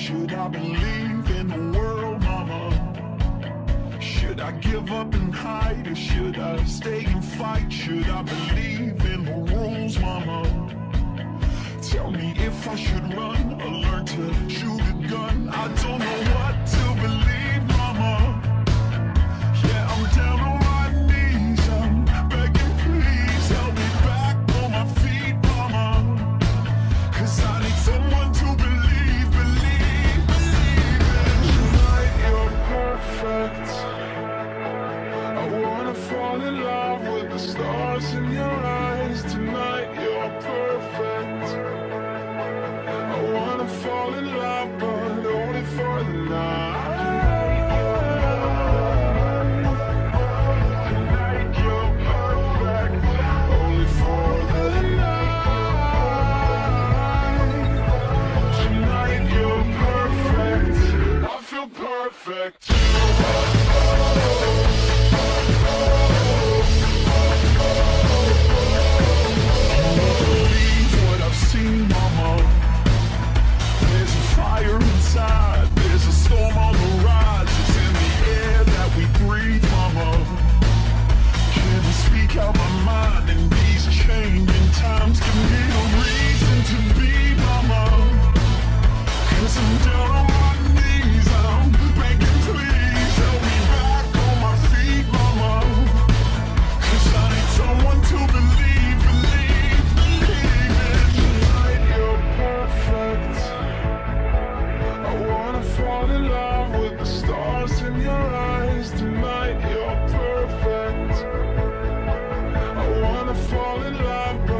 Should I believe in the world, mama? Should I give up and hide, or should I stay and fight? Should I believe in the rules, mama? Tell me if I should run or learn to shoot a gun. I don't know what to believe, mama. Yeah, I'm down on my knees, I'm begging, please help me back on my feet, mama. 'Cause I need someone to believe in. Tonight you're perfect. I wanna fall in love with the stars in your eyes. Tonight you're perfect. I wanna fall in love, but only for the night. Tonight you're perfect, only for the night. Tonight you're perfect, I feel perfect. Believe what I've seen, mama. There's a fire inside, there's a storm on the rise. It's in the air that we breathe, mama. Can I speak out my mind in these changing times? Give me a reason to be, mama. 'Cause I'm down on my knees, I'm begging, please help me back on my feet, mama. 'Cause I need someone to believe in. Tonight you're perfect. I wanna fall in love with the stars in your eyes. Tonight you're perfect. I wanna fall in love, but